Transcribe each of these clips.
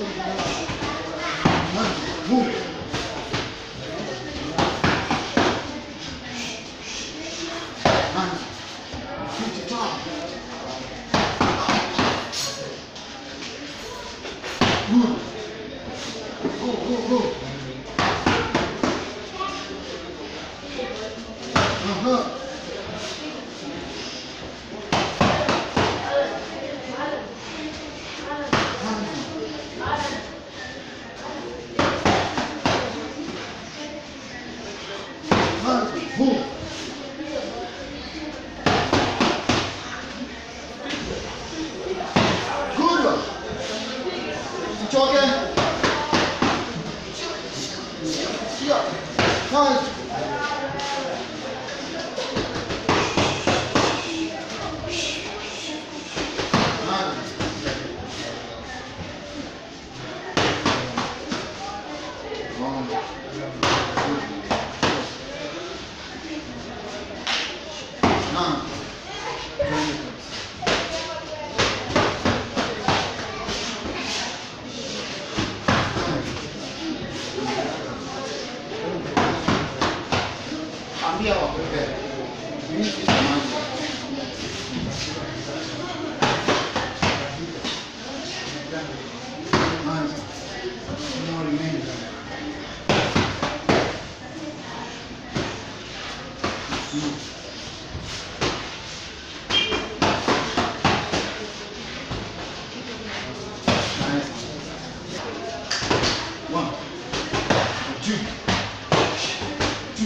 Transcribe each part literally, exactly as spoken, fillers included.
Move. Hands. Feet to top. Good. Go, go, go. Uh-huh. Move. Good one. Choke. Here. Hands. Nine. Ambia wa prepare. Mimi sitamani. Nice. No remain. One, two, two,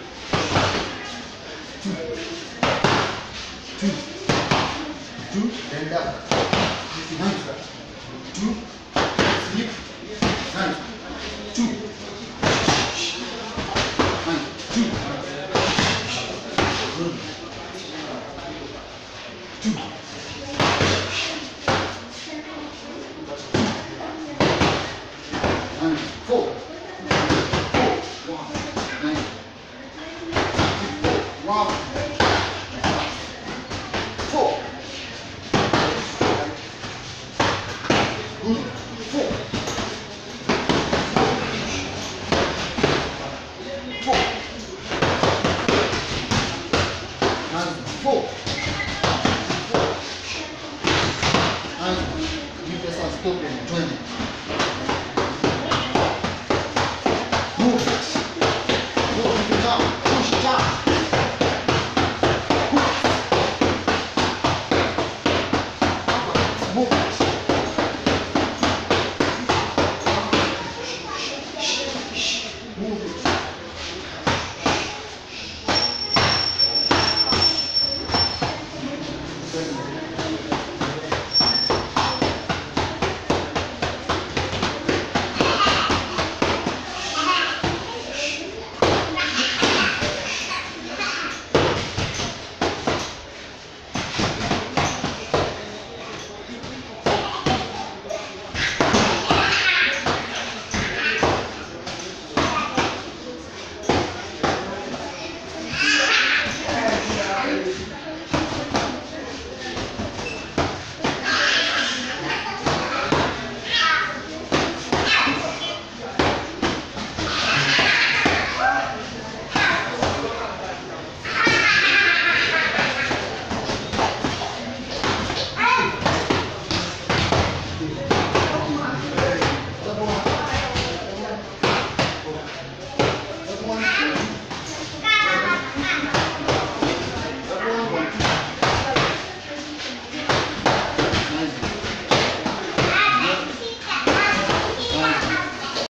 two, two, two, stand up. Nice. Two, sleep. Nice. Two, nice. Two, good. Two. And four, four, one, nine, four, one, four, good, four, four, and four, and give yourself stop and join it.